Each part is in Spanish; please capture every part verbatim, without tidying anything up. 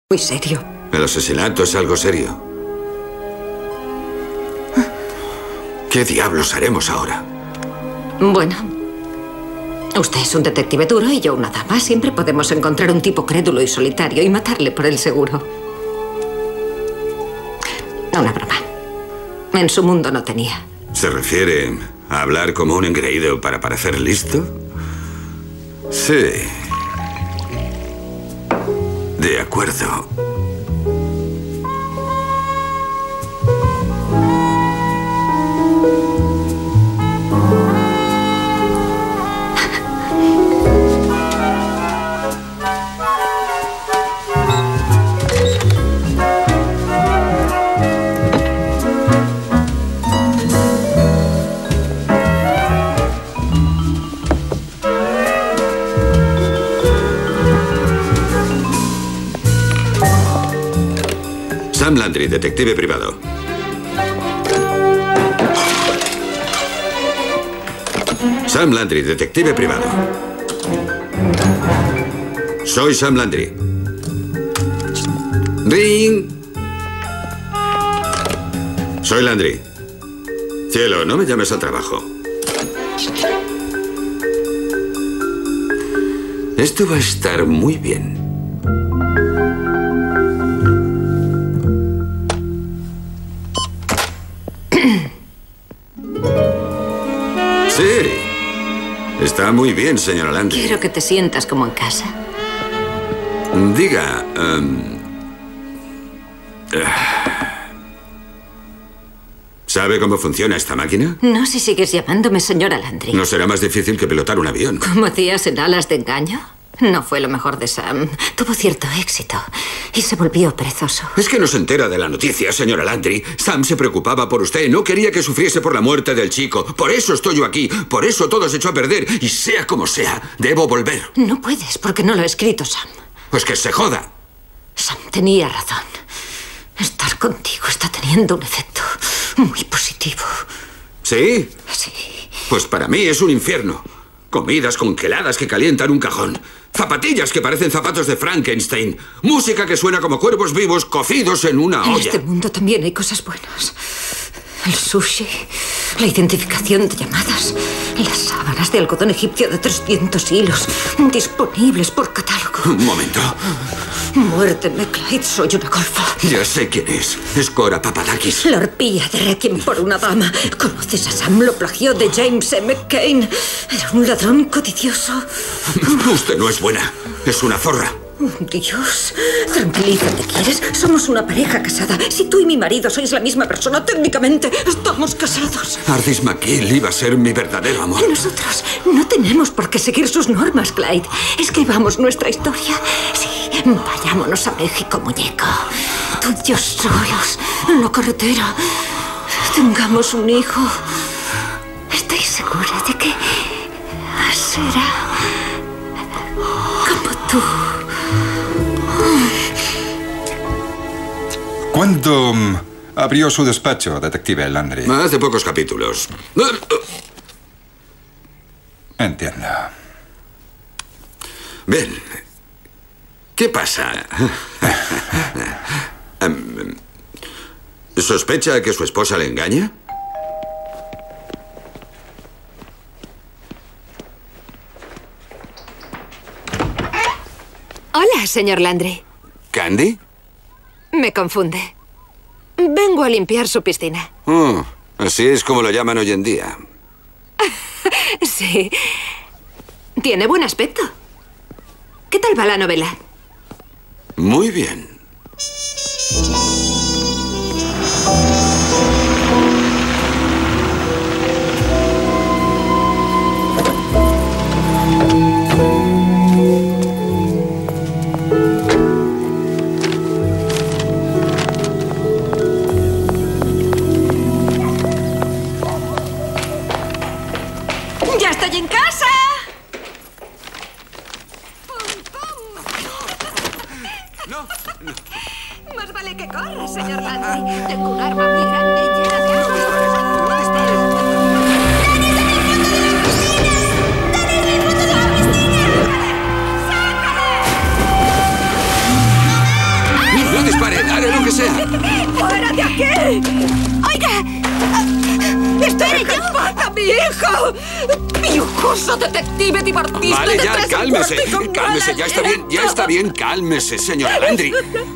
Muy serio. El asesinato es algo serio. ¿Qué diablos haremos ahora? Bueno, usted es un detective duro y yo una dama. Siempre podemos encontrar un tipo crédulo y solitario y matarle por el seguro. Una broma. En su mundo no tenía. ¿Se refiere a hablar como un engreído para parecer listo? Sí. De acuerdo. Sam Landry, detective privado. Sam Landry, detective privado. Soy Sam Landry. Ring. Soy Landry. Cielo, no me llames al trabajo. Esto va a estar muy bien. Sí, está muy bien, señora Landry. Quiero que te sientas como en casa. Diga, um, uh, ¿sabe cómo funciona esta máquina? No si sigues llamándome señora Landry. No será más difícil que pilotar un avión. ¿Cómo hacías en Alas de Engaño? No fue lo mejor de Sam. Tuvo cierto éxito y se volvió perezoso. Es que no se entera de la noticia, señora Landry. Sam se preocupaba por usted. No quería que sufriese por la muerte del chico. Por eso estoy yo aquí. Por eso todo se echó a perder. Y sea como sea, debo volver. No puedes, porque no lo ha escrito Sam. Pues que se joda. Sam tenía razón. Estar contigo está teniendo un efecto muy positivo. ¿Sí? Sí. Pues para mí es un infierno. Comidas congeladas que calientan un cajón. Zapatillas que parecen zapatos de Frankenstein. Música que suena como cuervos vivos cocidos en una olla. En este mundo también hay cosas buenas. El sushi, la identificación de llamadas, las sábanas de algodón egipcio de trescientos hilos, disponibles por catálogo. Un momento. Muérdeme, Clyde, soy una golfa. Ya sé quién es. Es Cora Papadakis. La arpía de Requiem por una dama. ¿Conoces a Sam? Lo plagió de James M. Cain. Era un ladrón codicioso. Usted no es buena. Es una zorra. Dios, tranquilízate, ¿quieres? Somos una pareja casada. Si tú y mi marido sois la misma persona, técnicamente estamos casados. Ardis McGill iba a ser mi verdadero amor. Y nosotros no tenemos por qué seguir sus normas, Clyde. Escribamos nuestra historia. Sí, vayámonos a México, muñeco. Tú y yo solos, en la carretera. Tengamos un hijo. Estoy segura de que será como tú. ¿Cuándo um, abrió su despacho, detective Landry? Hace pocos capítulos. Entiendo. Bien. ¿Qué pasa? um, ¿Sospecha que su esposa le engaña? Hola, señor Landry. ¿Candy? Me confunde. Vengo a limpiar su piscina. Oh, así es como lo llaman hoy en día. Sí. Tiene buen aspecto. ¿Qué tal va la novela? Muy bien. ¡Ya estoy en casa! No, no. Más vale que corra, señor Landry. Tengo un arma muy grande y llena de armas. ¡No dispares! ¡Sácale! No dispare, haré lo que sea. ¡Fuera de aquí! ¡Oiga! ¡Espere yo! ¡Mata a mi hijo! ¡Piojoso detective divortista! Vale, de ya, tres cálmese. cuartos y con Cálmese, mal ya está bien, ya aliento. está bien, cálmese, señora Landry.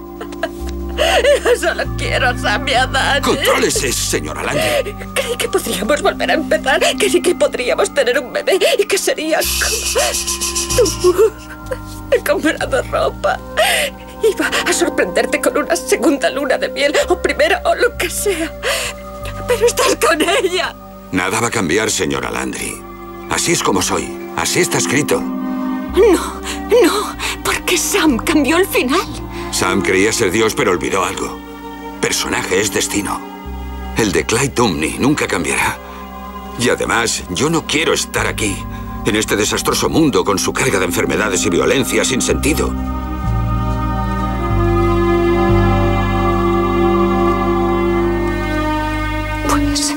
Solo quiero Sammy a Dani. Contrólese, señora Landry. Creí que podríamos volver a empezar. Creí que podríamos tener un bebé y que sería como tú. He comprado ropa. Iba a sorprenderte con una segunda luna de miel o primera o lo que sea. Pero estás con ella. Nada va a cambiar, señora Landry. Así es como soy. Así está escrito. No, no, porque Sam cambió el final. Sam creía ser Dios, pero olvidó algo. Personaje es destino. El de Clyde Dumney nunca cambiará. Y además, yo no quiero estar aquí, en este desastroso mundo con su carga de enfermedades y violencia sin sentido. Pues...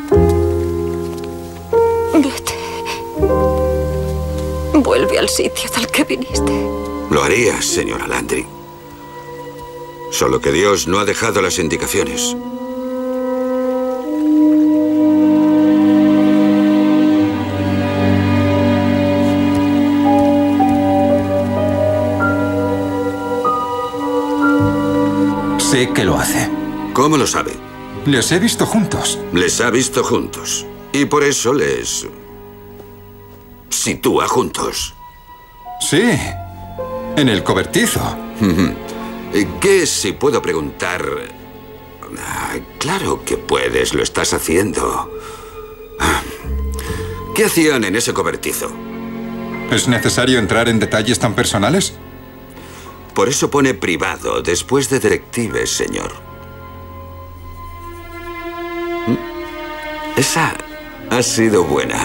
vete. Vuelve al sitio del que viniste. Lo haría, señora Landry. Solo que Dios no ha dejado las indicaciones. Sé que lo hace. ¿Cómo lo sabe? Les he visto juntos. Les ha visto juntos. Y por eso les... sitúa juntos. Sí, en el cobertizo. ¿Qué, si puedo preguntar? Ah, claro que puedes, lo estás haciendo. ¿Qué hacían en ese cobertizo? ¿Es necesario entrar en detalles tan personales? Por eso pone privado, después de detectives, señor. Esa ha sido buena.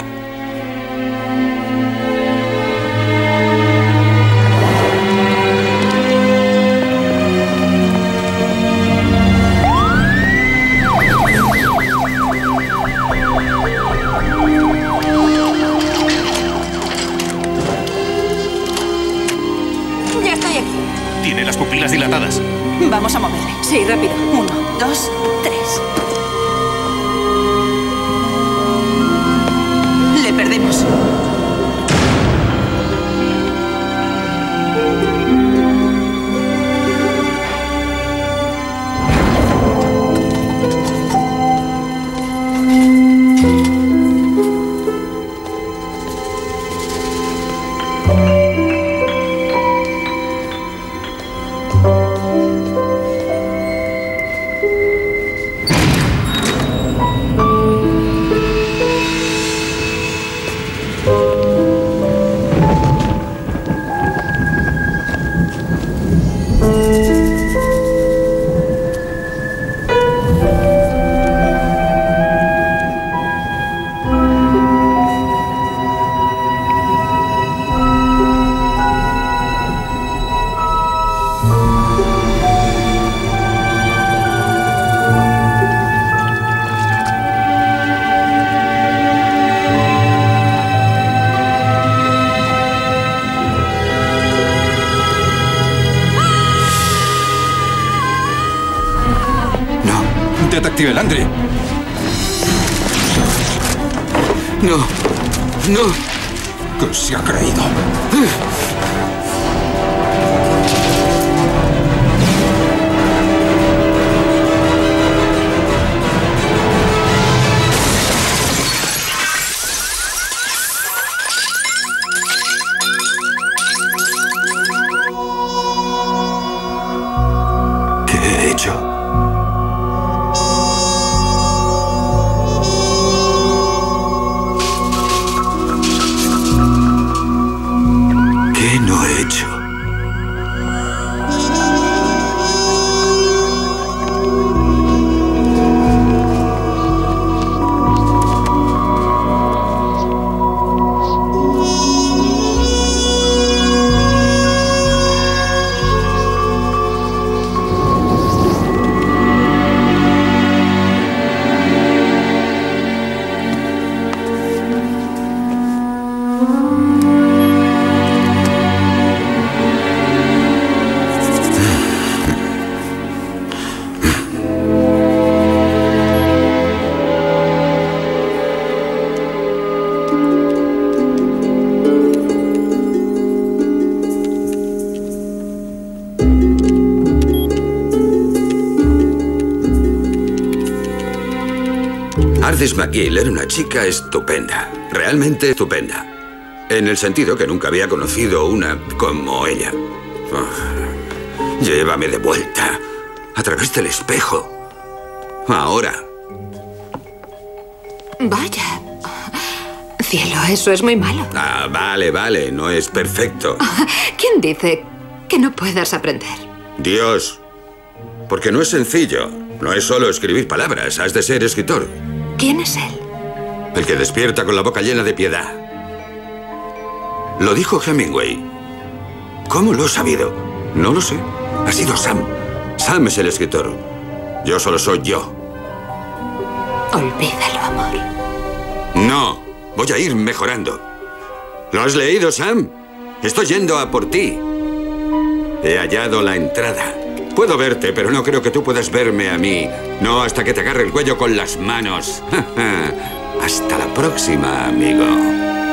Ya estoy aquí. Tiene las pupilas dilatadas. Vamos a moverle. Sí, rápido. Uno, dos, tres. Le perdemos. Detective Landry. No, no. ¿Qué se ha creído? ¿Qué he hecho? ¿Qué no he hecho? Ardis McGill era una chica estupenda, realmente estupenda. En el sentido que nunca había conocido una como ella. Oh, llévame de vuelta, a través del espejo. Ahora. Vaya. Cielo, eso es muy malo. Ah, vale, vale, no es perfecto. ¿Quién dice que no puedas aprender? Dios. Porque no es sencillo. No es solo escribir palabras, has de ser escritor. ¿Quién es él? El que despierta con la boca llena de piedad. Lo dijo Hemingway. ¿Cómo lo he sabido? No lo sé. Ha sido Sam. Sam es el escritor. Yo solo soy yo. Olvídalo, amor. No. Voy a ir mejorando. ¿Lo has leído, Sam? Estoy yendo a por ti. He hallado la entrada. Puedo verte, pero no creo que tú puedas verme a mí. No hasta que te agarre el cuello con las manos. Hasta la próxima, amigo.